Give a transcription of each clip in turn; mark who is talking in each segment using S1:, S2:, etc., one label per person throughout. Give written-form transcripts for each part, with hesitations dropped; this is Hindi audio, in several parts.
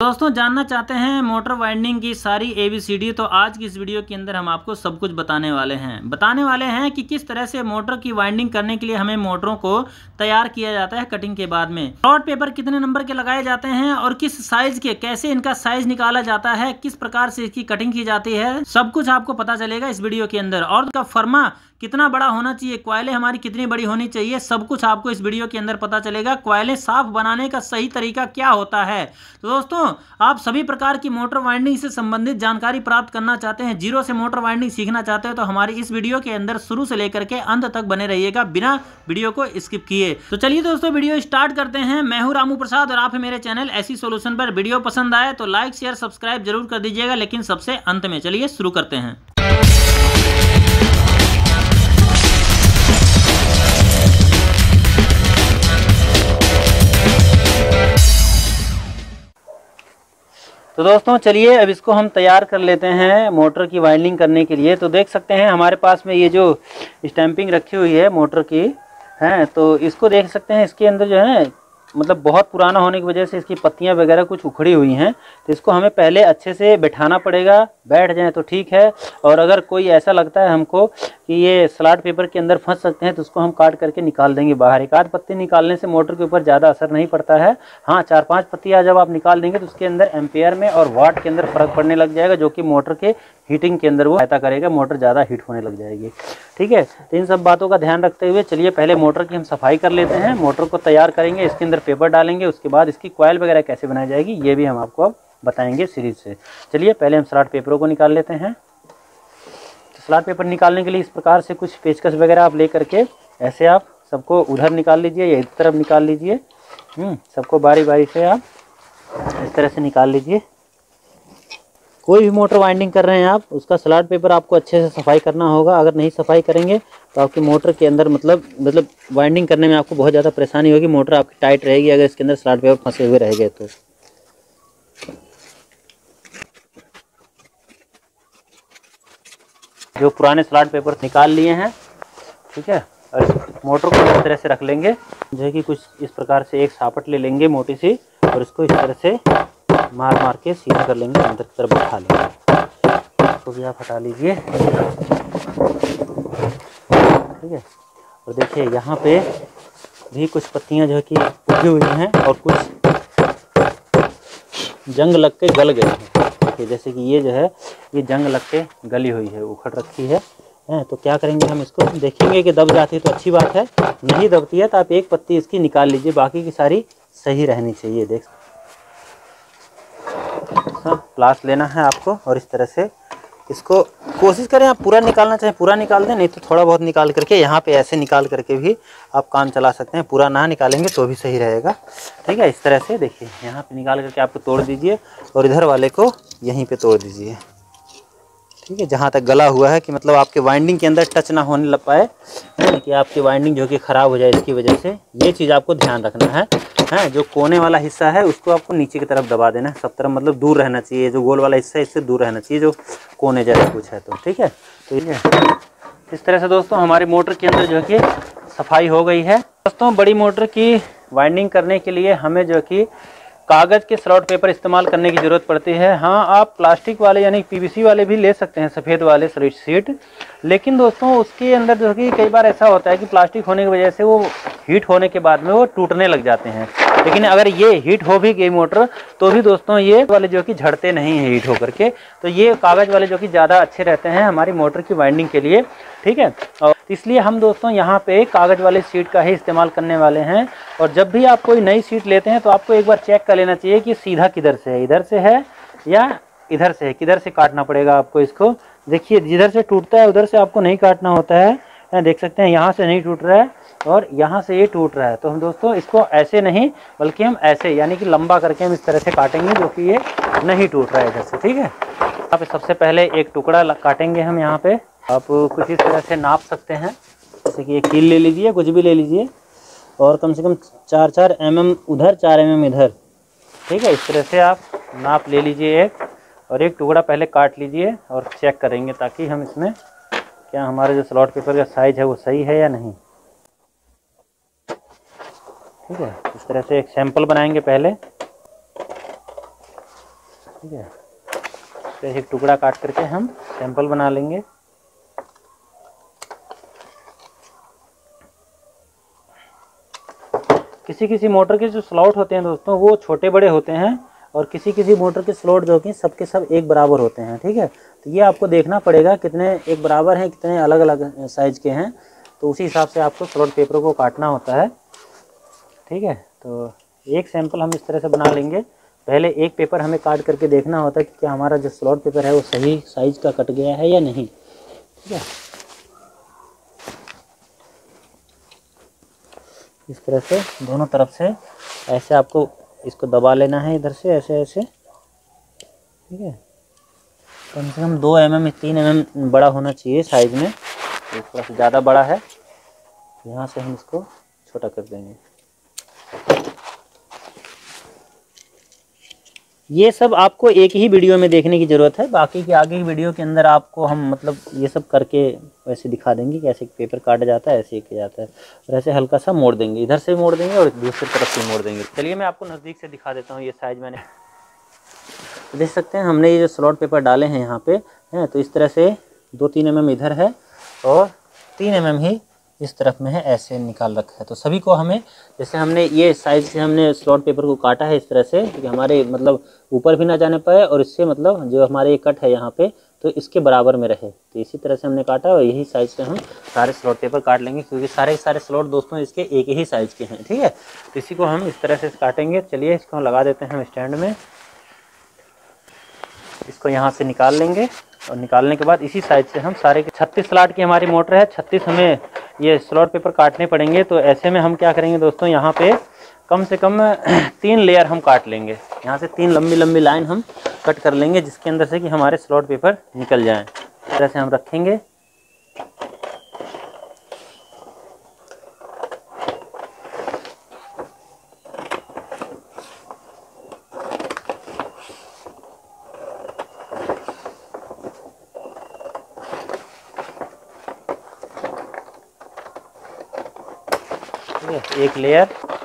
S1: दोस्तों जानना चाहते हैं मोटर वाइंडिंग की सारी ABCD, तो आज की इस वीडियो के अंदर हम आपको सब कुछ बताने वाले हैं कि किस तरह से मोटर की वाइंडिंग करने के लिए हमें मोटरों को तैयार किया जाता है कटिंग के बाद में, स्लॉट पेपर कितने नंबर के लगाए जाते हैं और किस साइज के, कैसे इनका साइज निकाला जाता है, किस प्रकार से इसकी कटिंग की जाती है, सब कुछ आपको पता चलेगा इस वीडियो के अंदर। और उसका फर्मा कितना बड़ा होना चाहिए, क्वाइलें हमारी कितनी बड़ी होनी चाहिए, सब कुछ आपको इस वीडियो के अंदर पता चलेगा। क्वाइलें साफ बनाने का सही तरीका क्या होता है। तो दोस्तों आप सभी प्रकार की मोटर वाइंडिंग से संबंधित जानकारी प्राप्त करना चाहते हैं, जीरो से मोटर वाइंडिंग सीखना चाहते हैं, तो हमारी इस वीडियो के अंदर शुरू से लेकर के अंत तक बने रहिएगा बिना वीडियो को स्किप किए। तो चलिए दोस्तों वीडियो स्टार्ट करते हैं। मैं हूं रामू प्रसाद और आप है मेरे चैनल ऐसी सॉल्यूशन पर। वीडियो पसंद आए तो लाइक शेयर सब्सक्राइब जरूर कर दीजिएगा, लेकिन सबसे अंत में। चलिए शुरू करते हैं। तो दोस्तों चलिए अब इसको हम तैयार कर लेते हैं मोटर की वाइंडिंग करने के लिए। तो देख सकते हैं हमारे पास में ये जो स्टैंपिंग रखी हुई है मोटर की है, तो इसको देख सकते हैं। इसके अंदर जो है मतलब बहुत पुराना होने की वजह से इसकी पत्तियां वगैरह कुछ उखड़ी हुई हैं, तो इसको हमें पहले अच्छे से बैठाना पड़ेगा। बैठ जाए तो ठीक है, और अगर कोई ऐसा लगता है हमको कि ये स्लॉट पेपर के अंदर फंस सकते हैं तो उसको हम काट करके निकाल देंगे बाहर। एक आध पत्ती निकालने से मोटर के ऊपर ज़्यादा असर नहीं पड़ता है। हाँ, 4-5 पत्तियाँ जब आप निकाल देंगे तो उसके अंदर एम्पेयर में और वाट के अंदर फ़र्क पड़ने लग जाएगा, जो कि मोटर के हीटिंग के अंदर वो सहायता करेगा, मोटर ज़्यादा हीट होने लग जाएगी। ठीक है, तो इन सब बातों का ध्यान रखते हुए चलिए पहले मोटर की हम सफाई कर लेते हैं। मोटर को तैयार करेंगे, इसके अंदर पेपर डालेंगे, उसके बाद इसकी कॉइल वगैरह कैसे बनाई जाएगी ये भी हम आपको अब बताएंगे सीरीज से। चलिए पहले हम स्लॉट पेपरों को निकाल लेते हैं। तो स्लॉट पेपर निकालने के लिए इस प्रकार से कुछ पेचकस वगैरह आप ले करके ऐसे आप सबको उधर निकाल लीजिए या इस तरफ निकाल लीजिए। सबको बारी बारी से आप इस तरह से निकाल लीजिए। कोई भी मोटर वाइंडिंग कर रहे हैं आप, उसका स्लॉट पेपर आपको अच्छे से सफाई करना होगा। अगर नहीं सफाई करेंगे तो आपकी मोटर के अंदर मतलब वाइंडिंग करने में आपको बहुत ज़्यादा परेशानी होगी। मोटर आपकी टाइट रहेगी अगर इसके अंदर स्लॉट पेपर फंसे हुए रहेंगे तो। जो पुराने स्लॉट पेपर निकाल लिए हैं, ठीक है, और मोटर को इस तरह से रख लेंगे, जो है कि कुछ इस प्रकार से एक सापट ले लेंगे मोटी सी, और इसको इस तरह से मार मार के सीधा कर लेंगे, अंदर की तरफ बैठा लेंगे। इसको भी आप हटा लीजिए, ठीक है। और देखिए यहाँ पे भी कुछ पत्तियाँ जो है कि उगी हुई हैं और कुछ जंग लग के गल गए हैं। देखिए जैसे कि ये जो है ये जंग लग के गली हुई है, उखड़ रखी है। तो क्या करेंगे हम इसको देखेंगे कि दब जाती है तो अच्छी बात है, नहीं दबती है तो आप एक पत्ती इसकी निकाल लीजिए, बाकी की सारी सही रहनी चाहिए। देख प्लास लेना है आपको और इस तरह से इसको कोशिश करें आप पूरा निकालना, चाहे पूरा निकाल दें, नहीं तो थोड़ा बहुत निकाल करके यहाँ पे ऐसे निकाल करके भी आप काम चला सकते हैं। पूरा ना निकालेंगे तो भी सही रहेगा, ठीक है। इस तरह से देखिए यहाँ पे निकाल करके आपको तोड़ दीजिए और इधर वाले को यहीं पे तोड़ दीजिए, ठीक है, जहाँ तक गला हुआ है कि मतलब आपके वाइंडिंग के अंदर टच ना होने लग पाए, कि आपकी वाइंडिंग जो कि ख़राब हो जाए इसकी वजह से। ये चीज़ आपको ध्यान रखना है। जो कोने वाला हिस्सा है उसको आपको नीचे की तरफ दबा देना है, सब तरफ मतलब दूर रहना चाहिए। जो गोल वाला हिस्सा है इससे दूर रहना चाहिए, जो कोने जैसा कुछ है तो, ठीक है। तो ये इस तरह से दोस्तों हमारी मोटर के अंदर जो कि सफाई हो गई है। दोस्तों बड़ी मोटर की वाइंडिंग करने के लिए हमें जो कि कागज़ के स्लॉट पेपर इस्तेमाल करने की ज़रूरत पड़ती है। हाँ, आप प्लास्टिक वाले यानी PVC वाले भी ले सकते हैं, सफ़ेद वाले शीट, लेकिन दोस्तों उसके अंदर जो कि कई बार ऐसा होता है कि प्लास्टिक होने की वजह से वो हीट होने के बाद में वो टूटने लग जाते हैं। लेकिन अगर ये हीट हो भी गई मोटर तो भी दोस्तों ये वाले जो कि झड़ते नहीं हैं हीट होकर के, तो ये कागज़ वाले जो कि ज़्यादा अच्छे रहते हैं हमारी मोटर की वाइंडिंग के लिए, ठीक है। और इसलिए हम दोस्तों यहाँ पे कागज़ वाले शीट का ही इस्तेमाल करने वाले हैं। और जब भी आप कोई नई शीट लेते हैं तो आपको एक बार चेक कर लेना चाहिए कि सीधा किधर से है, इधर से है या इधर से है, किधर से काटना पड़ेगा आपको इसको। देखिए जिधर से टूटता है उधर से आपको नहीं काटना होता है, देख सकते हैं यहाँ से नहीं टूट रहा है और यहाँ से ये टूट रहा है। तो हम दोस्तों इसको ऐसे नहीं बल्कि हम ऐसे यानी कि लंबा करके हम इस तरह से काटेंगे जो कि ये नहीं टूट रहा है इधर से, ठीक है। यहाँ पे सबसे पहले एक टुकड़ा काटेंगे हम। यहाँ पे आप कुछ इस तरह से नाप सकते हैं, जैसे कि एक कील ले लीजिए, कुछ भी ले लीजिए, और कम से कम 4-4 mm उधर, 4 mm इधर, ठीक है। इस तरह से आप नाप ले लीजिए एक, और एक टुकड़ा पहले काट लीजिए और चेक करेंगे ताकि हम इसमें क्या हमारा जो स्लॉट पेपर का साइज है वो सही है या नहीं, ठीक है। इस तरह से एक सैंपल बनाएंगे पहले। ठीक है। तो एक टुकड़ा काट करके हम सैंपल बना लेंगे। किसी किसी मोटर के जो स्लॉट होते हैं दोस्तों वो छोटे बड़े होते हैं, और किसी किसी मोटर के स्लॉट जो कि सबके सब एक बराबर होते हैं। ठीक है, तो ये आपको देखना पड़ेगा कितने एक बराबर हैं, कितने अलग अलग साइज़ के हैं, तो उसी हिसाब से आपको स्लॉट पेपर को काटना होता है। ठीक है, तो एक सैंपल हम इस तरह से बना लेंगे। पहले एक पेपर हमें काट करके देखना होता है कि क्या हमारा जो स्लॉट पेपर है वो सही साइज़ का कट गया है या नहीं। ठीक है, इस तरह से दोनों तरफ से ऐसे आपको इसको दबा लेना है, इधर से ऐसे ऐसे। ठीक है, कम से कम 2 mm 3 mm बड़ा होना चाहिए साइज़ में। ये थोड़ा सा ज़्यादा बड़ा है, यहाँ से हम इसको छोटा कर देंगे। ये सब आपको एक ही वीडियो में देखने की ज़रूरत है, बाकी की आगे की वीडियो के अंदर आपको हम मतलब ये सब करके वैसे दिखा देंगे कि ऐसे पेपर काटा जाता है, ऐसे ही किया जाता है। और ऐसे हल्का सा मोड़ देंगे, इधर से मोड़ देंगे और दूसरी तरफ से मोड़ देंगे। चलिए मैं आपको नज़दीक से दिखा देता हूँ। ये साइज़ मैंने देख सकते हैं, हमने ये जो स्लॉट पेपर डाले हैं यहाँ पे हैं, तो इस तरह से 2-3 mm इधर है और 3 mm ही इस तरफ में है, ऐसे निकाल रखा है। तो सभी को हमें जैसे हमने ये साइज़ से हमने स्लॉट पेपर को काटा है इस तरह से कि हमारे मतलब ऊपर भी ना जाने पाए, और इससे मतलब जो हमारे ये कट है यहाँ पे तो इसके बराबर में रहे। तो इसी तरह से हमने काटा और यही साइज़ से हम सारे स्लॉट पेपर काट लेंगे, क्योंकि सारे स्लॉट दोस्तों इसके एक ही साइज़ के हैं। ठीक है, तो इसी को हम इस तरह से काटेंगे। चलिए इसको हम लगा देते हैं हम स्टैंड में। इसको यहाँ से निकाल लेंगे, और निकालने के बाद इसी साइज से हम सारे के 36 स्लॉट की हमारी मोटर है, 36 हमें ये स्लॉट पेपर काटने पड़ेंगे। तो ऐसे में हम क्या करेंगे दोस्तों, यहाँ पे कम से कम 3 लेयर हम काट लेंगे। यहाँ से 3 लंबी लंबी लाइन हम कट कर लेंगे, जिसके अंदर से कि हमारे स्लॉट पेपर निकल जाएँ। इस तरह से हम रखेंगे। एक लेयर,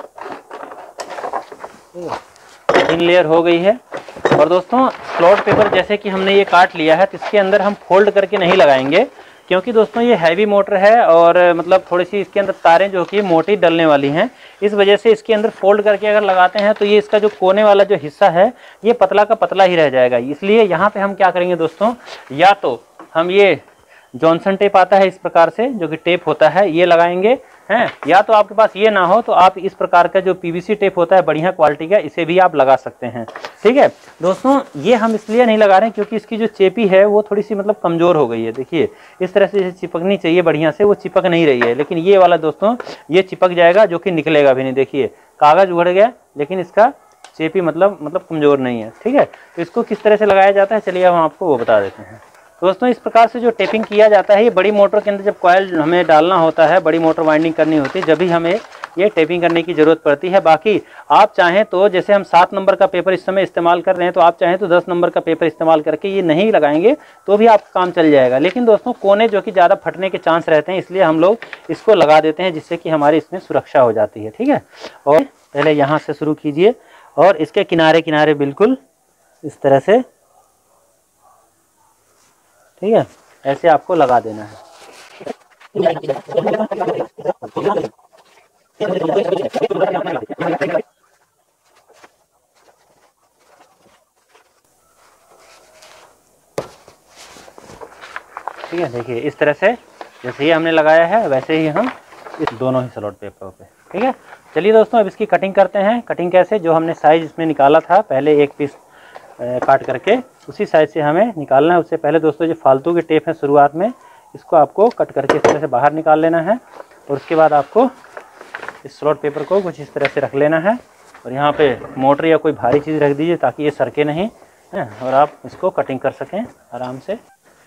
S1: 3 लेयर हो गई है। और दोस्तों स्लॉट पेपर जैसे कि हमने ये काट लिया है, तो इसके अंदर हम फोल्ड करके नहीं लगाएंगे, क्योंकि दोस्तों ये हैवी मोटर है और मतलब थोड़ी सी इसके अंदर तारें जो कि मोटी डलने वाली हैं। इस वजह से इसके अंदर फोल्ड करके अगर लगाते हैं तो ये इसका जो कोने वाला जो हिस्सा है ये पतला का पतला ही रह जाएगा। इसलिए यहाँ पे हम क्या करेंगे दोस्तों, या तो हम ये जॉनसन टेप आता है इस प्रकार से जो कि टेप होता है, ये लगाएंगे हैं, या तो आपके पास ये ना हो तो आप इस प्रकार का जो पीवीसी टेप होता है बढ़िया क्वालिटी का, इसे भी आप लगा सकते हैं। ठीक है दोस्तों, ये हम इसलिए नहीं लगा रहे हैं क्योंकि इसकी जो चेपी है वो थोड़ी सी मतलब कमज़ोर हो गई है। देखिए इस तरह से चिपकनी चाहिए बढ़िया से, वो चिपक नहीं रही है। लेकिन ये वाला दोस्तों ये चिपक जाएगा, जो कि निकलेगा भी नहीं। देखिए कागज़ उगड़ गया, लेकिन इसका चेपी मतलब कमज़ोर नहीं है। ठीक है, तो इसको किस तरह से लगाया जाता है चलिए हम आपको वो बता देते हैं। दोस्तों इस प्रकार से जो टेपिंग किया जाता है, ये बड़ी मोटर के अंदर जब कॉयल हमें डालना होता है, बड़ी मोटर वाइंडिंग करनी होती है, जब भी हमें ये टेपिंग करने की ज़रूरत पड़ती है। बाकी आप चाहें तो जैसे हम 7 नंबर का पेपर इस समय इस्तेमाल कर रहे हैं, तो आप चाहें तो 10 नंबर का पेपर इस्तेमाल करके ये नहीं लगाएंगे तो भी आपका काम चल जाएगा। लेकिन दोस्तों कोने जो कि ज़्यादा फटने के चांस रहते हैं, इसलिए हम लोग इसको लगा देते हैं, जिससे कि हमारी इसमें सुरक्षा हो जाती है। ठीक है, और पहले यहाँ से शुरू कीजिए और इसके किनारे किनारे बिल्कुल इस तरह से, ठीक है, ऐसे आपको लगा देना है। ठीक है, देखिए इस तरह से जैसे ही हमने लगाया है वैसे ही हम इस दोनों ही स्लॉट पेपर पे। ठीक है, चलिए दोस्तों अब इसकी कटिंग करते हैं। कटिंग कैसे, जो हमने साइज इसमें निकाला था पहले एक पीस काट करके, उसी साइज से हमें निकालना है। उससे पहले दोस्तों जो फालतू के टेप है शुरुआत में, इसको आपको कट करके इस तरह से बाहर निकाल लेना है। और उसके बाद आपको इस स्लॉट पेपर को कुछ इस तरह से रख लेना है, और यहाँ पे मोटर या कोई भारी चीज़ रख दीजिए ताकि ये सरके नहीं है, और आप इसको कटिंग कर सकें आराम से।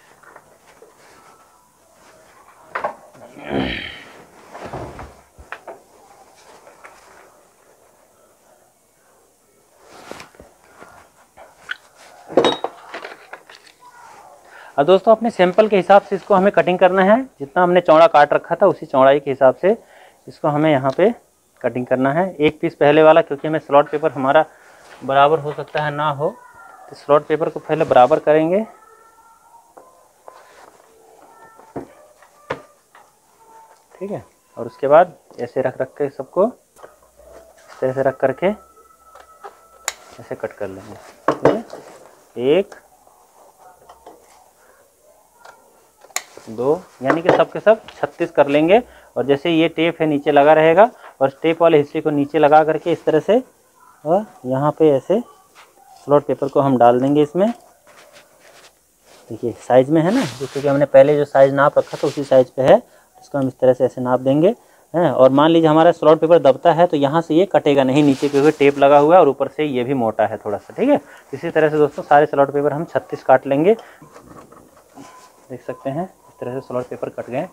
S1: अब दोस्तों अपने सैंपल के हिसाब से इसको हमें कटिंग करना है। जितना हमने चौड़ा काट रखा था उसी चौड़ाई के हिसाब से इसको हमें यहाँ पे कटिंग करना है। एक पीस पहले वाला, क्योंकि हमें स्लॉट पेपर हमारा बराबर हो सकता है ना हो, तो स्लॉट पेपर को पहले बराबर करेंगे, ठीक है। और उसके बाद ऐसे रख के सबको इस तरह से रख करके ऐसे कट कर लेंगे, ठीक है। 1 2 यानी कि सब के सब 36 कर लेंगे। और जैसे ये टेप है नीचे लगा रहेगा और टेप वाले हिस्से को नीचे लगा करके इस तरह से, और यहाँ पे ऐसे स्लॉट पेपर को हम डाल देंगे इसमें। देखिए साइज में है ना, जैसे कि हमने पहले जो साइज नाप रखा था उसी साइज पे है, इसको हम इस तरह से ऐसे नाप देंगे हैं। और मान लीजिए हमारा स्लॉट पेपर दबता है तो यहाँ से ये कटेगा नहीं नीचे, क्योंकि टेप लगा हुआ है और ऊपर से ये भी मोटा है थोड़ा सा, ठीक है। इसी तरह से दोस्तों सारे स्लॉट पेपर हम 36 काट लेंगे। देख सकते हैं इस तरह से स्लॉट पेपर कट गए,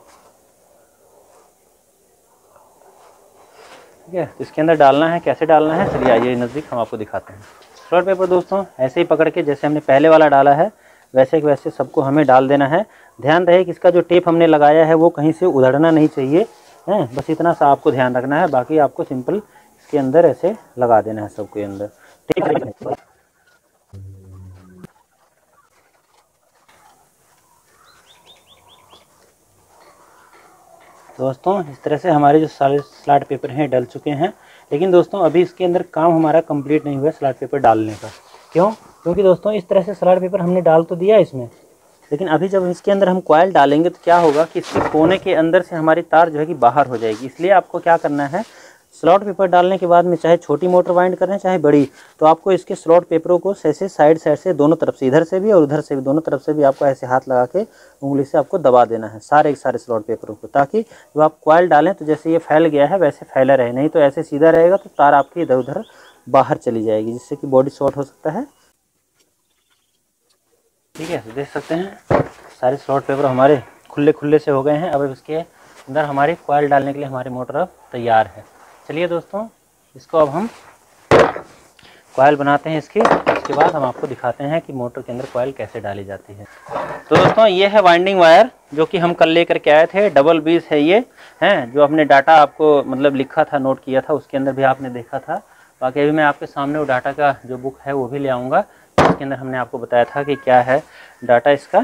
S1: ठीक है। तो इसके अंदर डालना है, कैसे डालना है चलिए आइए नज़दीक हम आपको दिखाते हैं। स्लॉट पेपर दोस्तों ऐसे ही पकड़ के जैसे हमने पहले वाला डाला है वैसे के वैसे सबको हमें डाल देना है। ध्यान रहे कि इसका जो टेप हमने लगाया है वो कहीं से उधड़ना नहीं चाहिए, हैं। बस इतना सा आपको ध्यान रखना है, बाकी आपको सिंपल इसके अंदर ऐसे लगा देना है सबके अंदर, ठीक है। दोस्तों इस तरह से हमारे जो सारे स्लॉट पेपर हैं डल चुके हैं, लेकिन दोस्तों अभी इसके अंदर काम हमारा कंप्लीट नहीं हुआ स्लॉट पेपर डालने का। क्यों? क्योंकि दोस्तों इस तरह से स्लॉट पेपर हमने डाल तो दिया इसमें, लेकिन अभी जब इसके अंदर हम कॉइल डालेंगे तो क्या होगा कि इसके कोने के अंदर से हमारी तार जो है कि बाहर हो जाएगी। इसलिए आपको क्या करना है, स्लॉट पेपर डालने के बाद में चाहे छोटी मोटर वाइंड करें चाहे बड़ी, तो आपको इसके स्लॉट पेपरों को ऐसे साइड से दोनों तरफ से, इधर से भी और उधर से भी, दोनों तरफ से भी आपको ऐसे हाथ लगा के उंगली से आपको दबा देना है सारे स्लॉट पेपरों को, ताकि जब आप कॉइल डालें तो जैसे ये फैल गया है वैसे फैला रहे। नहीं तो ऐसे सीधा रहेगा तो तार आपकी इधर उधर बाहर चली जाएगी, जिससे कि बॉडी शॉर्ट हो सकता है, ठीक है। तो देख सकते हैं सारे स्लॉट पेपर हमारे खुले से हो गए हैं। अब इसके अंदर हमारी कॉइल डालने के लिए हमारी मोटर अब तैयार है। चलिए दोस्तों इसको अब हम कॉइल बनाते हैं इसकी, उसके बाद हम आपको दिखाते हैं कि मोटर के अंदर कॉइल कैसे डाली जाती है। तो दोस्तों ये है वाइंडिंग वायर जो कि हम कल लेकर के आए थे, डबल 20 है ये, हैं। जो हमने डाटा आपको मतलब लिखा था, नोट किया था, उसके अंदर भी आपने देखा था। बाकी अभी मैं आपके सामने वो डाटा का जो बुक है वो भी ले आऊँगा, इसके अंदर हमने आपको बताया था कि क्या है डाटा इसका।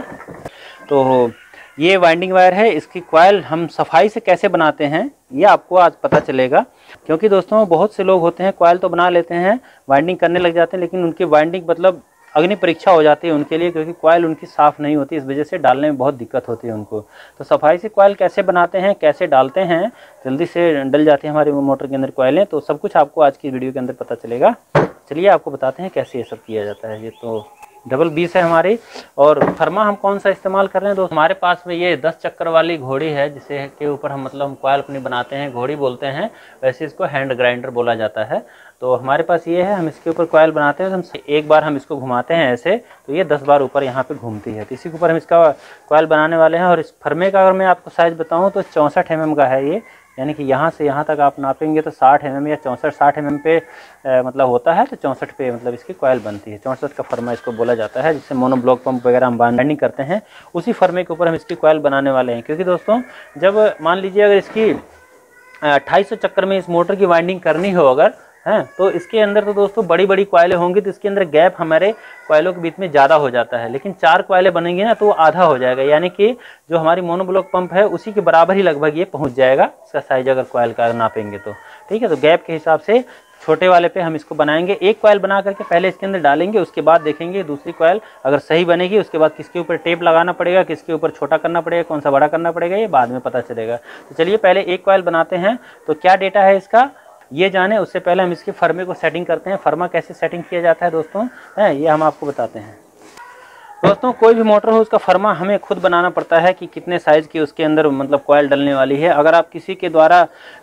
S1: तो ये वाइंडिंग वायर है, इसकी कॉइल हम सफाई से कैसे बनाते हैं ये आपको आज पता चलेगा। क्योंकि दोस्तों बहुत से लोग होते हैं कॉइल तो बना लेते हैं, वाइंडिंग करने लग जाते हैं, लेकिन उनकी वाइंडिंग मतलब अग्नि परीक्षा हो जाती है उनके लिए, क्योंकि कॉइल उनकी साफ़ नहीं होती, इस वजह से डालने में बहुत दिक्कत होती है उनको। तो सफाई से कॉइल कैसे बनाते हैं, कैसे डालते हैं, जल्दी से डल जाती है हमारी मोटर के अंदर कॉइलें, तो सब कुछ आपको आज की वीडियो के अंदर पता चलेगा। चलिए आपको बताते हैं कैसे ये सब किया जाता है। ये तो डबल 20 है हमारी, और फर्मा हम कौन सा इस्तेमाल कर रहे हैं दोस्तों, हमारे पास में ये 10 चक्कर वाली घोड़ी है, जिसे के ऊपर हम मतलब हम कॉइल अपनी बनाते हैं, घोड़ी बोलते हैं, वैसे इसको हैंड ग्राइंडर बोला जाता है। तो हमारे पास ये है, हम इसके ऊपर कॉइल बनाते हैं, तो हम एक बार हम इसको घुमाते हैं ऐसे, तो ये 10 बार ऊपर यहाँ पे घूमती है। तो इसी के ऊपर हम इसका कॉइल बनाने वाले हैं। और इस फर्मे का अगर मैं आपको साइज़ बताऊँ तो 64 mm का है ये, यानी कि यहाँ से यहाँ तक आप नापेंगे तो 60 mm या 64-60 mm पे मतलब होता है, तो 64 पे मतलब इसकी कॉइल बनती है। 64 का फर्मा इसको बोला जाता है, जिससे मोनो ब्लॉक पंप वगैरह हम वाइंडिंग करते हैं, उसी फर्मे के ऊपर हम इसकी कॉइल बनाने वाले हैं। क्योंकि दोस्तों जब मान लीजिए अगर इसकी 2800 चक्कर में इस मोटर की वाइंडिंग करनी हो अगर, हैं, तो इसके अंदर तो दोस्तों बड़ी बड़ी कॉइलें होंगी, तो इसके अंदर गैप हमारे कॉइलों के बीच में ज़्यादा हो जाता है। लेकिन 4 कॉइलें बनेंगी ना तो वो आधा हो जाएगा, यानी कि जो हमारी मोनोब्लॉक पंप है उसी के बराबर ही लगभग ये पहुंच जाएगा इसका साइज, अगर कॉइल का नापेंगे तो, ठीक है। तो गैप के हिसाब से छोटे वाले पे हम इसको बनाएंगे। एक कॉइल बना करके पहले इसके अंदर डालेंगे, उसके बाद देखेंगे दूसरी कॉइल अगर सही बनेगी, उसके बाद किसके ऊपर टेप लगाना पड़ेगा, किसके ऊपर छोटा करना पड़ेगा, कौन सा बड़ा करना पड़ेगा, ये बाद में पता चलेगा। तो चलिए पहले एक कॉइल बनाते हैं। तो क्या डेटा है इसका ये जाने उससे पहले हम इसके फर्मे को सेटिंग करते हैं। फर्मा कैसे सेटिंग किया जाता है दोस्तों, है ये हम आपको बताते हैं। दोस्तों कोई भी मोटर हो उसका फर्मा हमें खुद बनाना पड़ता है कि कितने साइज़ की उसके अंदर मतलब कॉइल डलने वाली है। अगर आप किसी के द्वारा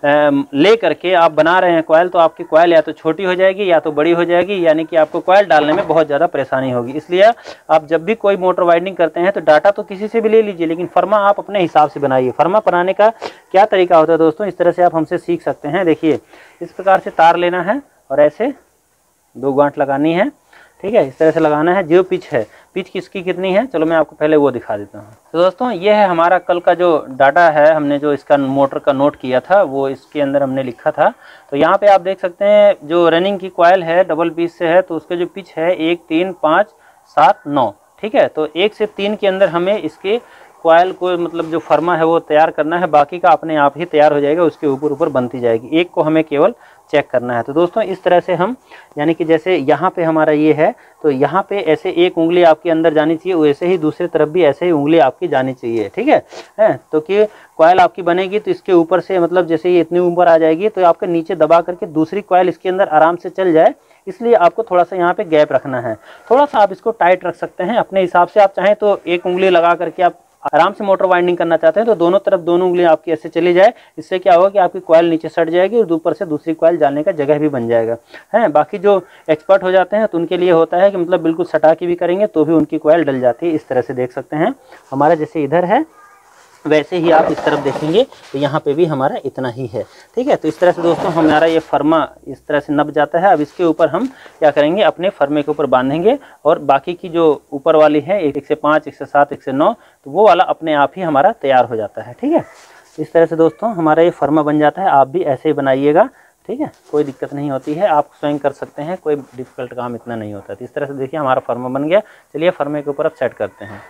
S1: ले करके आप बना रहे हैं कॉइल, तो आपकी कॉइल या तो छोटी हो जाएगी या तो बड़ी हो जाएगी, यानी कि आपको कॉइल डालने में बहुत ज़्यादा परेशानी होगी। इसलिए आप जब भी कोई मोटर वाइंडिंग करते हैं तो डाटा तो किसी से भी ले लीजिए, लेकिन फर्मा आप अपने हिसाब से बनाइए। फर्मा बनाने का क्या तरीका होता है दोस्तों, इस तरह से आप हमसे सीख सकते हैं। देखिए इस प्रकार से तार लेना है और ऐसे 2 गांठ लगानी है, ठीक है। इस तरह से लगाना है। जो पिच है पिच किसकी कितनी है, चलो मैं आपको पहले वो दिखा देता हूँ। तो दोस्तों ये है हमारा कल का जो डाटा है, हमने जो इसका मोटर का नोट किया था वो इसके अंदर हमने लिखा था। तो यहाँ पे आप देख सकते हैं जो रनिंग की कॉयल है डबल पीस से है, तो उसके जो पिच है 1, 3, 5, 7, 9, ठीक है। तो 1 से 3 के अंदर हमें इसके कॉयल को मतलब जो फर्मा है वो तैयार करना है, बाकी का अपने आप ही तैयार हो जाएगा, उसके ऊपर ऊपर बनती जाएगी। एक को हमें केवल चेक करना है। तो दोस्तों इस तरह से हम, यानी कि जैसे यहाँ पे हमारा ये है, तो यहाँ पे ऐसे एक उंगली आपकी अंदर जानी चाहिए, वैसे ही दूसरी तरफ भी ऐसे ही उंगली आपकी जानी चाहिए, ठीक है। तो कि कॉयल आपकी बनेगी तो इसके ऊपर से मतलब जैसे ये इतनी ऊपर आ जाएगी तो आपके नीचे दबा करके दूसरी कॉयल इसके अंदर आराम से चल जाए, इसलिए आपको थोड़ा सा यहाँ पे गैप रखना है। थोड़ा सा आप इसको टाइट रख सकते हैं अपने हिसाब से, आप चाहें तो एक उंगली लगा करके आप आराम से मोटर वाइंडिंग करना चाहते हैं तो दोनों तरफ दोनों उंगलियां आपकी ऐसे चली जाए, इससे क्या होगा कि आपकी कॉयल नीचे सट जाएगी और ऊपर से दूसरी कॉयल जाने का जगह भी बन जाएगा, है। बाकी जो एक्सपर्ट हो जाते हैं तो उनके लिए होता है कि मतलब बिल्कुल सटा के भी करेंगे तो भी उनकी कॉयल डल जाती है। इस तरह से देख सकते हैं हमारा जैसे इधर है वैसे ही आप इस तरफ देखेंगे तो यहाँ पे भी हमारा इतना ही है, ठीक है। तो इस तरह से दोस्तों हमारा ये फर्मा इस तरह से नप जाता है। अब इसके ऊपर हम क्या करेंगे, अपने फर्मे के ऊपर बांधेंगे और बाकी की जो ऊपर वाली है 1 से 5, 1 से 7, 1 से 9, तो वो वाला अपने आप ही हमारा तैयार हो जाता है, ठीक है। इस तरह से दोस्तों हमारा ये फर्मा बन जाता है। आप भी ऐसे ही बनाइएगा, ठीक है, कोई दिक्कत नहीं होती है, आप स्वयं कर सकते हैं, कोई डिफिकल्ट काम इतना नहीं होता। तो इस तरह से देखिए हमारा फर्मा बन गया। चलिए फर्मे के ऊपर अब सेट करते हैं।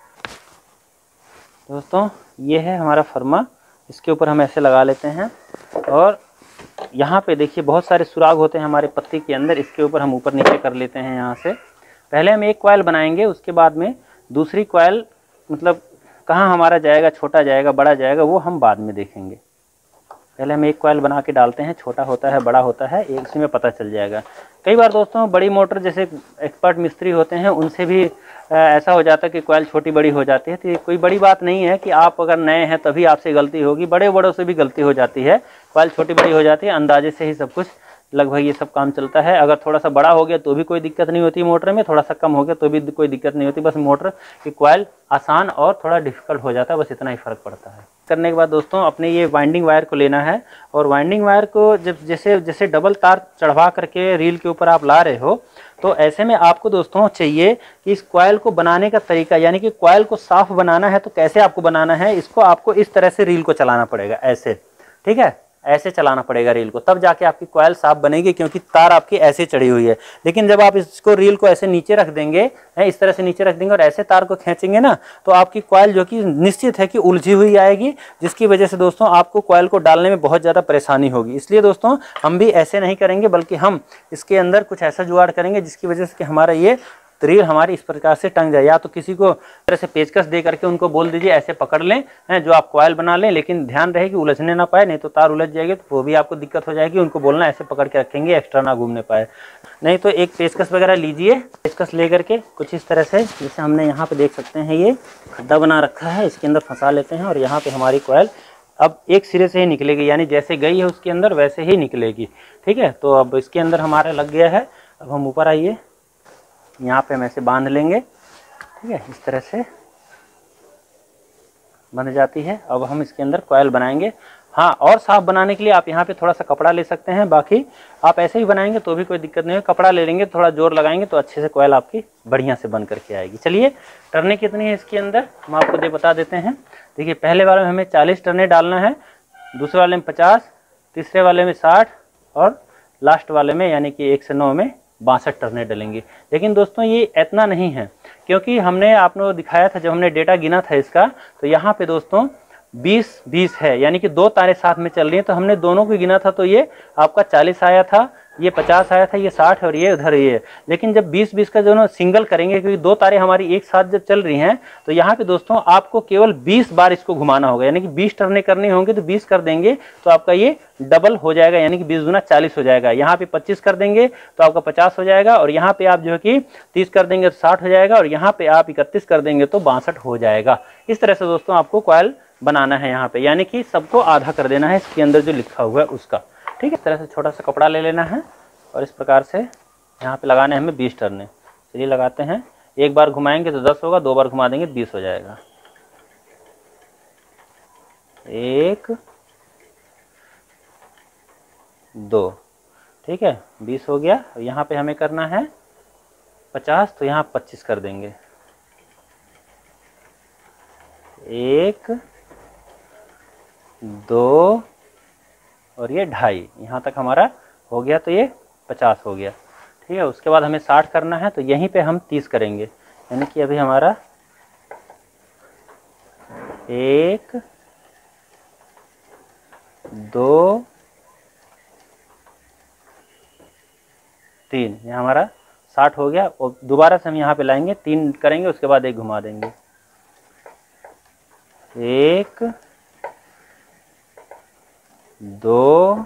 S1: दोस्तों ये है हमारा फर्मा, इसके ऊपर हम ऐसे लगा लेते हैं और यहाँ पे देखिए बहुत सारे सुराग होते हैं हमारे पत्ती के अंदर, इसके ऊपर हम ऊपर नीचे कर लेते हैं। यहाँ से पहले हम एक कॉयल बनाएंगे, उसके बाद में दूसरी कॉयल मतलब कहाँ हमारा जाएगा, छोटा जाएगा बड़ा जाएगा, वो हम बाद में देखेंगे। पहले हम एक कॉयल बना के डालते हैं, छोटा होता है बड़ा होता है, एक उसी में पता चल जाएगा। कई बार दोस्तों बड़ी मोटर जैसे एक्सपर्ट मिस्त्री होते हैं उनसे भी ऐसा हो जाता है कि कॉयल छोटी बड़ी हो जाती है। तो ये कोई बड़ी बात नहीं है कि आप अगर नए हैं तभी आपसे गलती होगी, बड़े बड़ों से भी गलती हो जाती है, कॉयल छोटी बड़ी हो जाती है, अंदाजे से ही सब कुछ लगभग ये सब काम चलता है। अगर थोड़ा सा बड़ा हो गया तो भी कोई दिक्कत नहीं होती मोटर में, थोड़ा सा कम हो गया तो भी कोई दिक्कत नहीं होती, बस मोटर की कॉयल आसान और थोड़ा डिफिकल्ट हो जाता है, बस इतना ही फ़र्क पड़ता है। करने के बाद दोस्तों अपने ये वाइंडिंग वायर को लेना है और वाइंडिंग वायर को जब जैसे जैसे डबल तार चढ़वा करके रील के ऊपर आप ला रहे हो तो ऐसे में आपको दोस्तों चाहिए कि इस कॉयल को बनाने का तरीका, यानी कि कॉयल को साफ बनाना है तो कैसे आपको बनाना है, इसको आपको इस तरह से रील को चलाना पड़ेगा ऐसे, ठीक है, ऐसे चलाना पड़ेगा रील को, तब जाके आपकी कॉयल साफ बनेगी, क्योंकि तार आपकी ऐसे चढ़ी हुई है। लेकिन जब आप इसको रील को ऐसे नीचे रख देंगे, इस तरह से नीचे रख देंगे और ऐसे तार को खींचेंगे ना, तो आपकी कॉयल जो कि निश्चित है कि उलझी हुई आएगी, जिसकी वजह से दोस्तों आपको कॉयल को डालने में बहुत ज़्यादा परेशानी होगी। इसलिए दोस्तों हम भी ऐसे नहीं करेंगे, बल्कि हम इसके अंदर कुछ ऐसा जुगाड़ करेंगे जिसकी वजह से कि हमारा ये रील हमारी इस प्रकार से टंग जाए। या तो किसी को तरह से पेचकस दे करके उनको बोल दीजिए ऐसे पकड़ लें, जो आप कॉयल बना लें, लेकिन ध्यान रहे कि उलझने ना पाए, नहीं तो तार उलझ जाएगी तो वो भी आपको दिक्कत हो जाएगी। उनको बोलना ऐसे पकड़ के रखेंगे, एक्स्ट्रा ना घूमने पाए। नहीं तो एक पेचकस वगैरह लीजिए, पेचकस ले करके कुछ इस तरह से, जैसे हमने यहाँ पे देख सकते हैं ये खड्डा बना रखा है, इसके अंदर फंसा लेते हैं और यहाँ पे हमारी कॉयल अब एक सिरे से ही निकलेगी, यानी जैसे गई है उसके अंदर वैसे ही निकलेगी, ठीक है। तो अब इसके अंदर हमारा लग गया है। अब हम ऊपर आइए, यहाँ पे हम ऐसे बांध लेंगे, ठीक है, इस तरह से बन जाती है। अब हम इसके अंदर कॉयल बनाएंगे। हाँ, और साफ बनाने के लिए आप यहाँ पे थोड़ा सा कपड़ा ले सकते हैं, बाकी आप ऐसे ही बनाएंगे तो भी कोई दिक्कत नहीं है। कपड़ा ले लेंगे, थोड़ा जोर लगाएंगे तो अच्छे से कॉयल आपकी बढ़िया से बन करके आएगी। चलिए टर्ने कितनी है इसके अंदर हम आपको बता देते हैं। देखिए पहले वाले में हमें 40 टर्ने डालना है, दूसरे वाले में 50, तीसरे वाले में 60 और लास्ट वाले में यानी कि 1 से 9 में 62 टर्ने डलेंगे। लेकिन दोस्तों ये इतना नहीं है, क्योंकि हमने आपको दिखाया था जब हमने डेटा गिना था इसका, तो यहाँ पे दोस्तों 20-20 है, यानी कि 2 तारें साथ में चल रही हैं। तो हमने दोनों को गिना था तो ये आपका 40 आया था, ये 50 आया था, ये 60 और ये उधर ये। लेकिन जब 20-20 का दोनों सिंगल करेंगे, क्योंकि 2 तारें हमारी एक साथ जब चल रही हैं, तो यहाँ पे दोस्तों आपको केवल 20 बार इसको घुमाना होगा, यानी कि 20 टर्ने करनी होंगे। तो 20 कर देंगे तो आपका ये डबल हो जाएगा, यानी कि 20 गुना 40 हो जाएगा। यहाँ पे 25 कर देंगे तो आपका 50 हो जाएगा, और यहाँ पे आप जो है कि 30 कर देंगे तो 60 हो जाएगा, और यहाँ पे आप 31 कर देंगे तो 62 हो जाएगा। इस तरह से दोस्तों आपको कॉयल बनाना है यहाँ पे, यानी कि सबको आधा कर देना है इसके अंदर जो लिखा हुआ है उसका, ठीक है। इस तरह से छोटा सा कपड़ा ले लेना है और इस प्रकार से यहाँ पे लगाने हमें 20 टर्ने। चलिए लगाते हैं। एक बार घुमाएंगे तो 10 होगा, 2 बार घुमा देंगे 20 हो जाएगा। 1 2, ठीक है, 20 हो गया। यहाँ पे हमें करना है 50, तो यहाँ 25 कर देंगे, 1 2 और ये 2.5, यहाँ तक हमारा हो गया, तो ये 50 हो गया। ठीक है, उसके बाद हमें 60 करना है, तो यहीं पे हम 30 करेंगे, यानी कि अभी हमारा 1 2 3, ये हमारा 60 हो गया। और दोबारा से हम यहाँ पे लाएंगे, 3 करेंगे, उसके बाद 1 घुमा देंगे। 1 2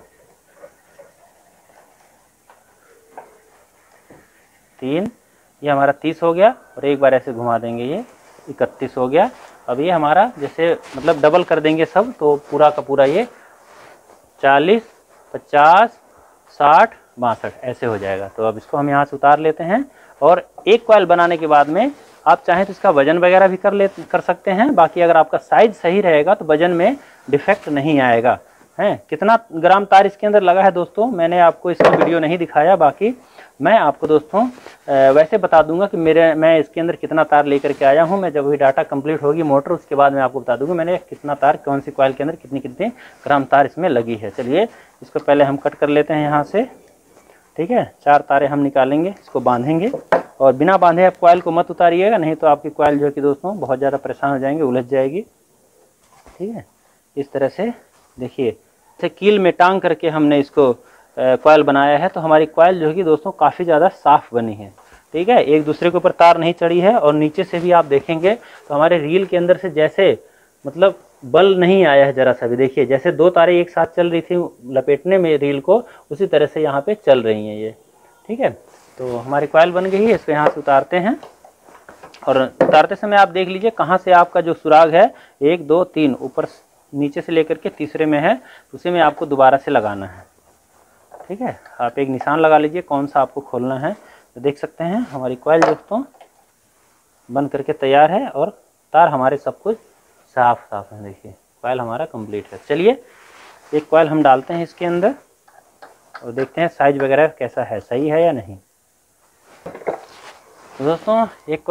S1: 3, ये हमारा 30 हो गया। और एक बार ऐसे घुमा देंगे, ये 31 हो गया। अब ये हमारा जैसे मतलब डबल कर देंगे सब, तो पूरा का पूरा ये 40 50 60 62 ऐसे हो जाएगा। तो अब इसको हम यहाँ से उतार लेते हैं। और एक कॉइल बनाने के बाद में आप चाहें तो इसका वजन वगैरह भी कर सकते हैं। बाकी अगर आपका साइज सही रहेगा तो वजन में डिफेक्ट नहीं आएगा। हैं, कितना ग्राम तार इसके अंदर लगा है दोस्तों, मैंने आपको इसका वीडियो नहीं दिखाया। बाकी मैं आपको दोस्तों वैसे बता दूंगा कि मैं इसके अंदर कितना तार लेकर के आया हूं। मैं जब भी डाटा कंप्लीट होगी मोटर, उसके बाद मैं आपको बता दूंगा मैंने कितना तार, कौन सी कॉइल के अंदर कितनी कितनी ग्राम तार इसमें लगी है। चलिए इसको पहले हम कट कर लेते हैं यहाँ से। ठीक है, 4 तारें हम निकालेंगे, इसको बांधेंगे। और बिना बांधे आप कॉइल को मत उतारिएगा, नहीं तो आपकी कॉइल जो है कि दोस्तों बहुत ज़्यादा परेशान हो जाएंगे, उलझ जाएगी। ठीक है, इस तरह से देखिए, कील में टांग करके हमने इसको कॉइल बनाया है, तो हमारी कॉइल जो है कि दोस्तों काफ़ी ज़्यादा साफ़ बनी है। ठीक है, एक दूसरे के ऊपर तार नहीं चढ़ी है। और नीचे से भी आप देखेंगे तो हमारे रील के अंदर से जैसे मतलब बल नहीं आया है जरा सा भी। देखिए जैसे 2 तारें एक साथ चल रही थी लपेटने में रील को, उसी तरह से यहाँ पे चल रही हैं ये। ठीक है, तो हमारी कॉइल बन गई है, इसको यहाँ से उतारते हैं। और उतारते समय आप देख लीजिए कहाँ से आपका जो सुराग है, 1 2 3 ऊपर नीचे से लेकर के तीसरे में है, उसी में आपको दोबारा से लगाना है। ठीक है, आप एक निशान लगा लीजिए कौन सा आपको खोलना है। तो देख सकते हैं हमारी कॉइल दोस्तों बन करके तैयार है और तार हमारे सब कुछ साफ है। देखिए कॉइल हमारा कंप्लीट है। चलिए एक कॉइल हम डालते हैं इसके अंदर और देखते हैं साइज वगैरह कैसा है, सही है या नहीं। तो दोस्तों एक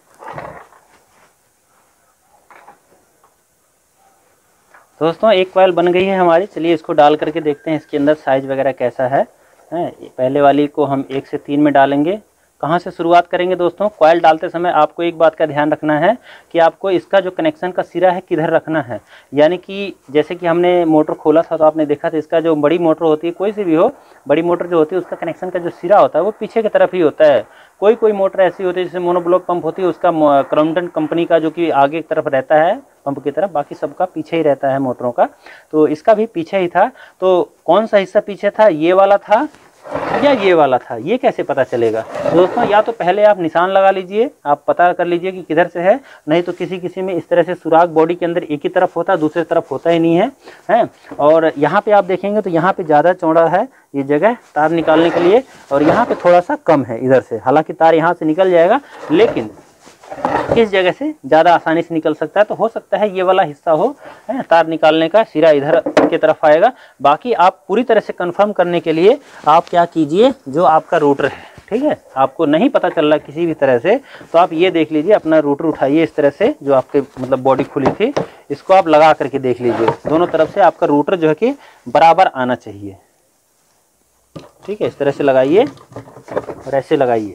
S1: कॉइल बन गई है हमारी। चलिए इसको डाल करके देखते हैं इसके अंदर साइज वगैरह कैसा है। पहले वाली को हम 1 से 3 में डालेंगे। कहाँ से शुरुआत करेंगे दोस्तों, कॉइल डालते समय आपको एक बात का ध्यान रखना है कि आपको इसका जो कनेक्शन का सिरा है किधर रखना है। यानी कि जैसे कि हमने मोटर खोला था तो आपने देखा था इसका जो बड़ी मोटर होती है, कोई सी भी हो, बड़ी मोटर जो होती है उसका कनेक्शन का जो सिरा होता है वो पीछे की तरफ ही होता है। कोई मोटर ऐसी होती है जैसे मोनोब्लॉक पंप होती है, उसका क्रॉम्पटन कंपनी का जो कि आगे की तरफ रहता है पंप की तरफ, बाकी सबका पीछे ही रहता है मोटरों का। तो इसका भी पीछे ही था। तो कौन सा हिस्सा पीछे था, ये वाला था या ये वाला था, ये कैसे पता चलेगा दोस्तों। या तो पहले आप निशान लगा लीजिए, आप पता कर लीजिए कि किधर से है। नहीं तो किसी में इस तरह से सुराग बॉडी के अंदर एक ही तरफ होता है, दूसरी तरफ होता ही नहीं है। और यहाँ पे आप देखेंगे तो यहाँ पे ज़्यादा चौड़ा है ये जगह तार निकालने के लिए, और यहाँ पे थोड़ा सा कम है इधर से। हालांकि तार यहाँ से निकल जाएगा, लेकिन इस जगह से ज़्यादा आसानी से निकल सकता है। तो हो सकता है ये वाला हिस्सा हो, तार निकालने का सिरा इधर की तरफ आएगा। बाकी आप पूरी तरह से कंफर्म करने के लिए आप क्या कीजिए, जो आपका रूटर है, ठीक है, आपको नहीं पता चल रहा किसी भी तरह से, तो आप ये देख लीजिए, अपना रूटर उठाइए इस तरह से, जो आपके मतलब बॉडी खुली थी इसको आप लगा करके देख लीजिए। दोनों तरफ से आपका रूटर जो है कि बराबर आना चाहिए। ठीक है, इस तरह से लगाइए और ऐसे लगाइए।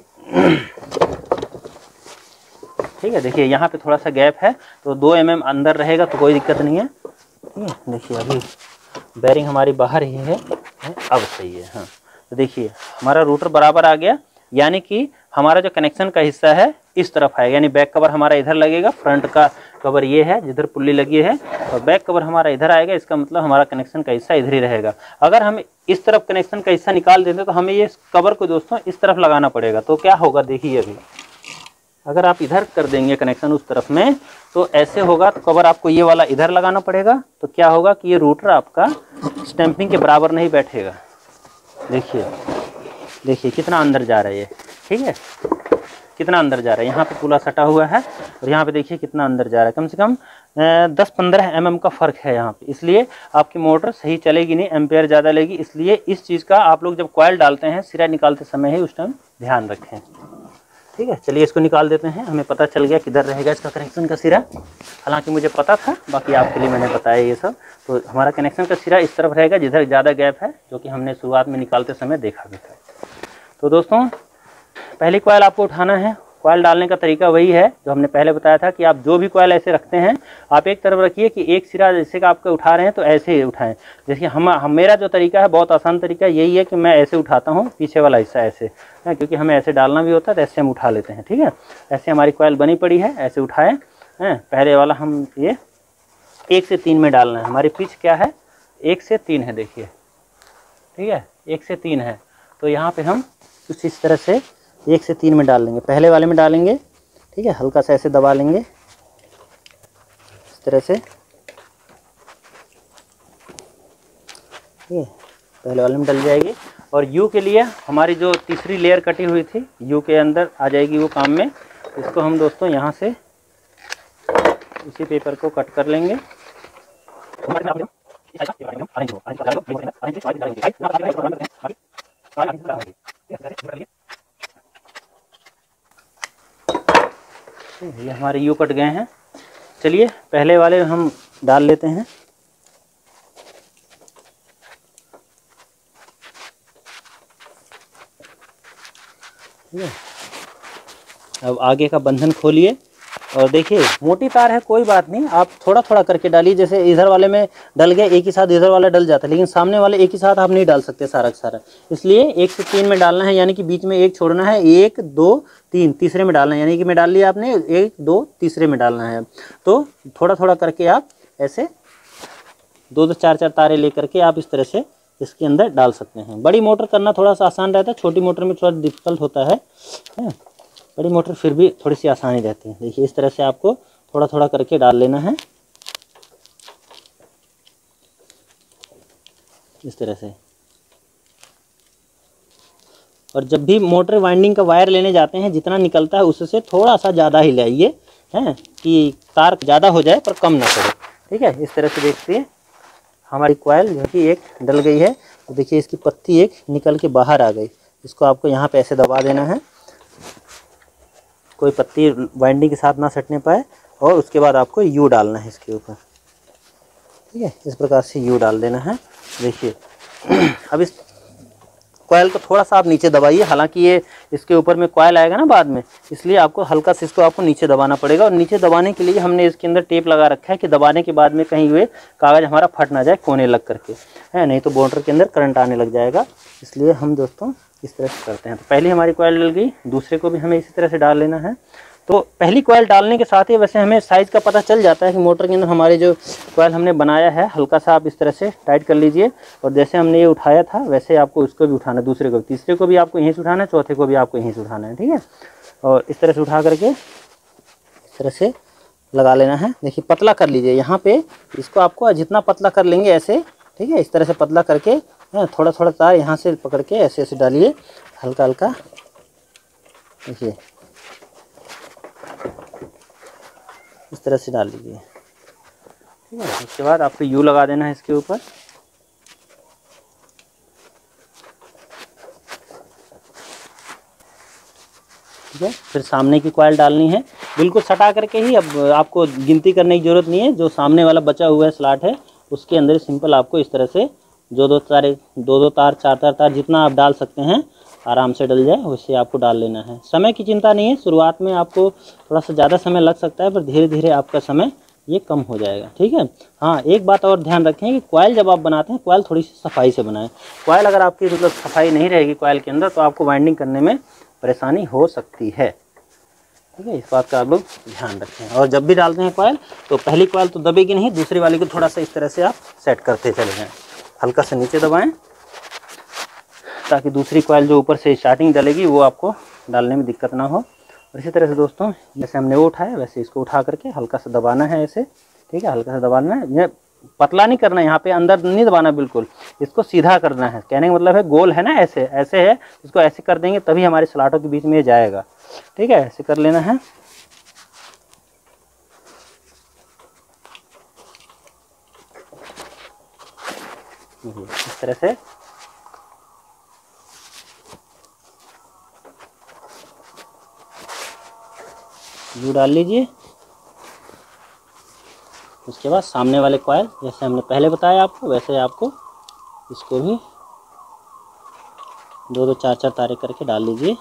S1: ठीक है, देखिए यहाँ पे थोड़ा सा गैप है तो 2 mm अंदर रहेगा तो कोई दिक्कत नहीं है। ठीक है, देखिए अभी बेरिंग हमारी बाहर ही है, अब सही है। हाँ, तो देखिए हमारा रूटर बराबर आ गया, यानी कि हमारा जो कनेक्शन का हिस्सा है इस तरफ आएगा। यानी बैक कवर हमारा इधर लगेगा, फ्रंट का कवर ये है जिधर पुल्ली लगी है, और बैक कवर हमारा इधर आएगा। इसका मतलब हमारा कनेक्शन का हिस्सा इधर ही रहेगा। अगर हम इस तरफ कनेक्शन का हिस्सा निकाल देते तो हमें ये कवर को दोस्तों इस तरफ लगाना पड़ेगा। तो क्या होगा देखिए, अभी अगर आप इधर कर देंगे कनेक्शन उस तरफ में तो ऐसे होगा, तो कवर आपको ये वाला इधर लगाना पड़ेगा। तो क्या होगा कि ये रूटर आपका स्टैंपिंग के बराबर नहीं बैठेगा। देखिए कितना अंदर जा रहा है ये। ठीक है, कितना अंदर जा रहा है, यहाँ पे पूरा सटा हुआ है और यहाँ पे देखिए कितना अंदर जा रहा है। कम से कम 10-15 mm का फ़र्क है यहाँ पे, इसलिए आपकी मोटर सही चलेगी नहीं, एम्पेयर ज़्यादा लेगी। इसलिए इस चीज़ का आप लोग जब कॉइल डालते हैं सिरा निकालते समय ही उस टाइम ध्यान रखें। ठीक है, चलिए इसको निकाल देते हैं। हमें पता चल गया किधर रहेगा इसका कनेक्शन का सिरा, हालांकि मुझे पता था, बाकी आपके लिए मैंने बताया ये सब। तो हमारा कनेक्शन का सिरा इस तरफ रहेगा जिधर ज़्यादा गैप है, जो कि हमने शुरुआत में निकालते समय देखा भी था। तो दोस्तों पहली कॉइल आपको उठाना है। कॉइल डालने का तरीका वही है जो हमने पहले बताया था कि आप जो भी कॉइल ऐसे रखते हैं, आप एक तरफ रखिए कि एक सिरा जैसे कि आपको उठा रहे हैं तो ऐसे ही उठाएं। जैसे हम मेरा जो तरीका है, बहुत आसान तरीका यही है कि मैं ऐसे उठाता हूँ, पीछे वाला हिस्सा ऐसे, क्योंकि हमें ऐसे डालना भी होता है, तो ऐसे हम उठा लेते हैं। ठीक है, ऐसे हमारी कॉइल बनी पड़ी है, ऐसे उठाएं हैं। पहले वाला हम ये 1 से 3 में डालना है। हमारी पिच क्या है, 1 से 3 है, देखिए। ठीक है, 1 से 3 है। तो यहाँ पे हम कुछ इस तरह से 1 से 3 में डाल लेंगे, पहले वाले में डालेंगे। ठीक है, हल्का सा ऐसे दबा लेंगे इस तरह से। ठीक है, पहले वाले में डल जाएगी। और यू के लिए हमारी जो तीसरी लेयर कटी हुई थी, यू के अंदर आ जाएगी वो काम में। इसको हम दोस्तों यहाँ से इसी पेपर को कट कर लेंगे। ये हमारे यू कट गए हैं। चलिए पहले वाले हम डाल लेते हैं। ठीक है, अब आगे का बंधन खोलिए और देखिए मोटी तार है, कोई बात नहीं, आप थोड़ा थोड़ा करके डालिए। जैसे इधर वाले में डल गया एक ही साथ, इधर वाला डल जाता है, लेकिन सामने वाले एक ही साथ आप नहीं डाल सकते सारा का सारा। इसलिए 1 से 3 में डालना है, यानी कि बीच में एक छोड़ना है। 1 2 3 तीसरे में डालना है, यानी कि मैं डाल लिया आपने 1 2 तीसरे में डालना है। तो थोड़ा थोड़ा करके आप ऐसे 2 2 4 4 तारे ले करके आप इस तरह से इसके अंदर डाल सकते हैं। बड़ी मोटर करना थोड़ा सा आसान रहता है, छोटी मोटर में थोड़ा डिफिकल्ट होता है। बड़ी मोटर फिर भी थोड़ी सी आसानी रहती है। देखिए इस तरह से आपको थोड़ा थोड़ा करके डाल लेना है, इस तरह से। और जब भी मोटर वाइंडिंग का वायर लेने जाते हैं, जितना निकलता है उससे थोड़ा सा ज़्यादा ही लाइए, हैं, कि तार ज़्यादा हो जाए पर कम ना पड़े। ठीक है, इस तरह से देखिए हमारी कॉइल जो कि एक डल गई है। तो देखिए इसकी पत्ती एक निकल के बाहर आ गई। इसको आपको यहाँ पे ऐसे दबा देना है, कोई पत्ती वाइंडिंग के साथ ना सटने पाए। और उसके बाद आपको यू डालना है इसके ऊपर। ठीक है, इस प्रकार से यू डाल देना है। देखिए अब इस कॉइल को थोड़ा सा आप नीचे दबाइए, हालांकि ये इसके ऊपर में कॉइल आएगा ना बाद में, इसलिए आपको हल्का से इसको आपको नीचे दबाना पड़ेगा। और नीचे दबाने के लिए हमने इसके अंदर टेप लगा रखा है कि दबाने के बाद में कहीं हुए कागज़ हमारा फट ना जाए कोने लग करके, है, नहीं तो मोटर के अंदर करंट आने लग जाएगा। इसलिए हम दोस्तों इस तरह से करते हैं। तो पहली हमारी कॉइल डल गई, दूसरे को भी हमें इसी तरह से डाल लेना है। तो पहली कॉइल डालने के साथ ही वैसे हमें साइज़ का पता चल जाता है कि मोटर के अंदर हमारे जो कॉइल हमने बनाया है, हल्का सा आप इस तरह से टाइट कर लीजिए। और जैसे हमने ये उठाया था वैसे आपको उसको भी उठाना है, दूसरे को भी, तीसरे को भी आपको यहीं से उठाना है, चौथे को भी आपको यहीं से उठाना है। ठीक है, और इस तरह से उठा करके इस तरह से लगा लेना है। देखिए पतला कर लीजिए यहाँ पे, इसको आपको जितना पतला कर लेंगे ऐसे, ठीक है, इस तरह से पतला करके थोड़ा थोड़ा तार यहाँ से पकड़ के ऐसे ऐसे डालिए, हल्का हल्का। देखिए इस तरह से डाल लीजिए। ठीक है, उसके बाद आपको यू लगा देना है इसके ऊपर। ठीक है, फिर सामने की कॉइल डालनी है, बिल्कुल सटा करके ही। अब आपको गिनती करने की ज़रूरत नहीं है, जो सामने वाला बचा हुआ है स्लॉट है उसके अंदर सिंपल आपको इस तरह से दो दो तार 4 तार जितना आप डाल सकते हैं, आराम से डल जाए वैसे आपको डाल लेना है। समय की चिंता नहीं है, शुरुआत में आपको थोड़ा सा ज़्यादा समय लग सकता है, पर धीरे धीरे आपका समय ये कम हो जाएगा। ठीक है, हाँ एक बात और ध्यान रखें कि कॉइल जब आप बनाते हैं, कॉइल थोड़ी सी सफाई से बनाएं। कॉइल अगर आपकी मतलब सफाई नहीं रहेगी कॉइल के अंदर, तो आपको वाइंडिंग करने में परेशानी हो सकती है। ठीक है, इस बात का आप लोग ध्यान रखें। और जब भी डालते हैं कॉइल, तो पहली कॉइल तो दबेगी नहीं, दूसरी वाली को थोड़ा सा इस तरह से आप सेट करते चले जाएँ, हल्का से नीचे दबाएं, ताकि दूसरी कॉइल जो ऊपर से स्टार्टिंग डलेगी वो आपको डालने में दिक्कत ना हो। और इसी तरह से दोस्तों जैसे हमने वो उठाया वैसे इसको उठा करके हल्का सा दबाना है ऐसे। ठीक है, हल्का सा दबाना है, ये पतला नहीं करना है, यहाँ पे अंदर नहीं दबाना, बिल्कुल इसको सीधा करना है। कहने का मतलब है गोल है ना, ऐसे ऐसे है, इसको ऐसे कर देंगे तभी हमारे स्लॉटों के बीच में जाएगा। ठीक है, ऐसे कर लेना है। इस तरह से यू डाल लीजिए। उसके बाद सामने वाले कॉइल जैसे हमने पहले बताया आपको, वैसे आपको इसको भी 2-2 4-4 तारे करके डाल लीजिए।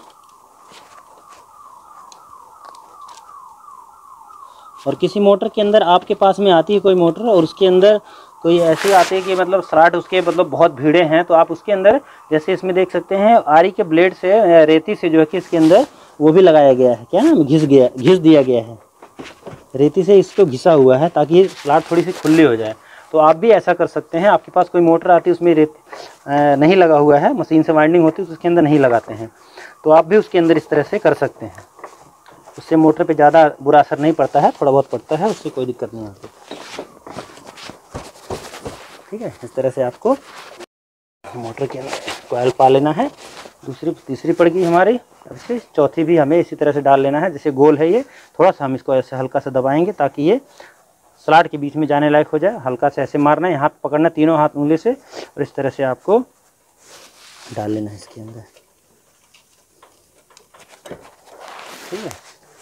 S1: और किसी मोटर के अंदर आपके पास में आती है कोई मोटर और उसके अंदर कोई ऐसी आती है कि मतलब स्लॉट उसके मतलब बहुत भीड़े हैं, तो आप उसके अंदर जैसे इसमें देख सकते हैं आरी के ब्लेड से रेती से जो है कि इसके अंदर वो भी लगाया गया है, क्या ना घिस दिया गया है, रेती से इसको घिसा हुआ है ताकि ये स्लॉट थोड़ी सी खुली हो जाए। तो आप भी ऐसा कर सकते हैं। आपके पास कोई मोटर आती है उसमें रेती नहीं लगा हुआ है, मशीन से वाइंडिंग होती है तो उसके अंदर नहीं लगाते हैं, तो आप भी उसके अंदर इस तरह से कर सकते हैं। उससे मोटर पे ज़्यादा बुरा असर नहीं पड़ता है, थोड़ा बहुत पड़ता है, उससे कोई दिक्कत नहीं आती। ठीक है, इस तरह से आपको मोटर के अंदर कॉइल पा लेना है। तीसरी पड़ गई हमारी, ऐसे चौथी भी हमें इसी तरह से डाल लेना है। जैसे गोल है ये, थोड़ा सा हम इसको ऐसे हल्का सा दबाएंगे ताकि ये स्लॉट के बीच में जाने लायक हो जाए। हल्का से ऐसे मारना है, यहाँ पकड़ना तीनों हाथ उंगली से और इस तरह से आपको डाल लेना है इसके अंदर। ठीक है,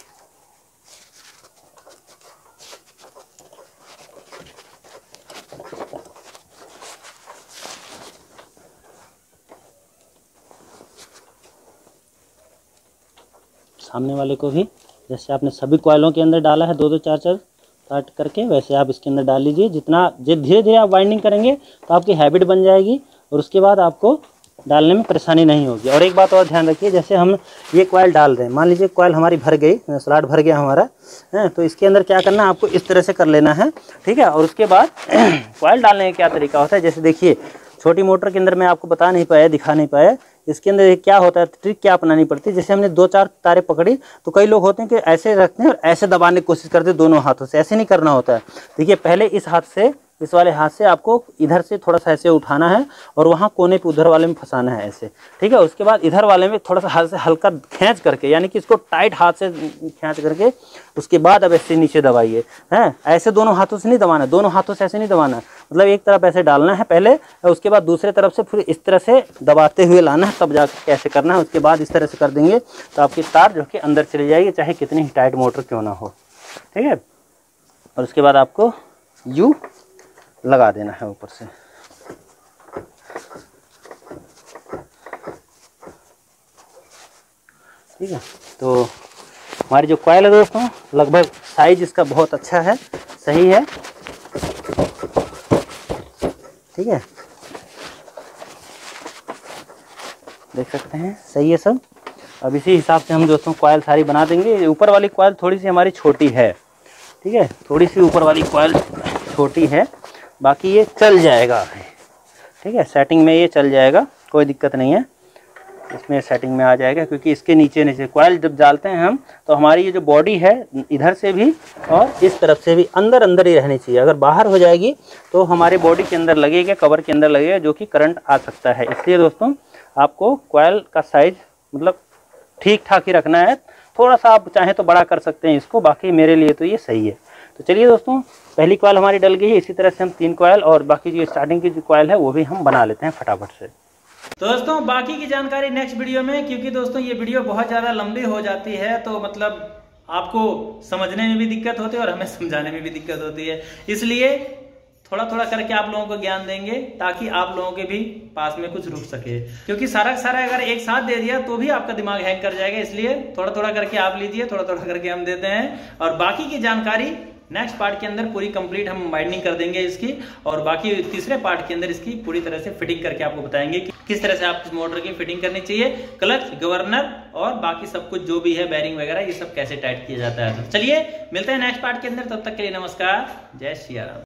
S1: सामने वाले को भी जैसे आपने सभी कॉइलों के अंदर डाला है 2-2 4-4 काट करके, वैसे आप इसके अंदर डाल लीजिए। जितना धीरे धीरे आप वाइंडिंग करेंगे तो आपकी हैबिट बन जाएगी और उसके बाद आपको डालने में परेशानी नहीं होगी। और एक बात और ध्यान रखिए, जैसे हम ये कॉइल डाल रहे हैं, मान लीजिए कॉइल हमारी भर गई, स्लॉट भर गया हमारा है, तो इसके अंदर क्या करना है आपको इस तरह से कर लेना है। ठीक है, और उसके बाद कॉइल डालने का क्या तरीका होता है, जैसे देखिए छोटी मोटर के अंदर मैं आपको बता नहीं पाया, दिखा नहीं पाया, इसके अंदर क्या होता है, ट्रिक क्या अपनानी पड़ती है। जैसे हमने 2-4 तारे पकड़ी तो कई लोग होते हैं कि ऐसे रखते हैं और ऐसे दबाने की कोशिश करते हैं दोनों हाथों से, ऐसे नहीं करना होता है। देखिए पहले इस हाथ से, इस वाले हाथ से आपको इधर से थोड़ा सा ऐसे उठाना है और वहाँ कोने पे उधर वाले में फंसाना है ऐसे। ठीक है, उसके बाद इधर वाले में थोड़ा सा हाथ से हल्का खींच करके, यानी कि इसको टाइट हाथ से खींच करके उसके बाद अब ऐसे नीचे दबाइए। हैं, ऐसे दोनों हाथों से नहीं दबाना, दोनों हाथों से ऐसे नहीं दबाना, मतलब एक तरफ ऐसे डालना है पहले, उसके बाद दूसरे तरफ से फिर इस तरह से दबाते हुए लाना है, तब जाकर कैसे करना है। उसके बाद इस तरह से कर देंगे तो आपकी तार जो कि अंदर चली जाएगी, चाहे कितनी ही टाइट मोटर क्यों ना हो। ठीक है, और उसके बाद आपको यू लगा देना है ऊपर से। ठीक है, तो हमारी जो कॉइल है दोस्तों, लगभग साइज इसका बहुत अच्छा है, सही है। ठीक है, देख सकते हैं सही है सब। अब इसी हिसाब से हम दोस्तों कॉइल सारी बना देंगे। ऊपर वाली कॉइल थोड़ी सी हमारी छोटी है, ठीक है, थोड़ी सी ऊपर वाली कॉइल छोटी है, बाकी ये चल जाएगा। ठीक है, सेटिंग में ये चल जाएगा, कोई दिक्कत नहीं है, इसमें सेटिंग में आ जाएगा। क्योंकि इसके नीचे कॉइल जब डालते हैं हम, तो हमारी ये जो बॉडी है इधर से भी और इस तरफ से भी अंदर ही रहनी चाहिए। अगर बाहर हो जाएगी तो हमारे बॉडी के अंदर लगेगा, कवर के अंदर लगेगा, जो कि करंट आ सकता है। इसलिए दोस्तों आपको कॉइल का साइज मतलब ठीक ठाक ही रखना है। थोड़ा सा आप चाहें तो बड़ा कर सकते हैं इसको, बाकी मेरे लिए तो ये सही है। तो चलिए दोस्तों, पहली कॉइल हमारी डल गई है। इसी तरह से हम 3 कॉइल और बाकी जो स्टार्टिंग की जो कॉइल है वो भी हम बना लेते हैं फटाफट से। तो दोस्तों बाकी की जानकारी नेक्स्ट वीडियो में, क्योंकि दोस्तों ये वीडियो बहुत ज़्यादा लंबी हो जाती है, तो मतलब आपको समझने में भी दिक्कत होती है और हमें समझाने में भी दिक्कत होती है। इसलिए थोड़ा थोड़ा करके आप लोगों को ज्ञान देंगे ताकि आप लोगों के भी पास में कुछ रुक सके। क्योंकि सारा अगर एक साथ दे दिया तो भी आपका दिमाग हैंग कर जाएगा। इसलिए थोड़ा थोड़ा करके आप लीजिए, थोड़ा थोड़ा करके हम देते हैं। और बाकी की जानकारी नेक्स्ट पार्ट के अंदर पूरी कंप्लीट हम वाइंडिंग कर देंगे इसकी, और बाकी तीसरे पार्ट के अंदर इसकी पूरी तरह से फिटिंग करके आपको बताएंगे कि किस तरह से आप इस मोटर की फिटिंग करनी चाहिए, क्लच, गवर्नर और बाकी सब कुछ जो भी है, बैरिंग वगैरह, ये सब कैसे टाइट किया जाता है। तो चलिए मिलते हैं नेक्स्ट पार्ट के अंदर, तब तक के लिए नमस्कार, जय श्री राम।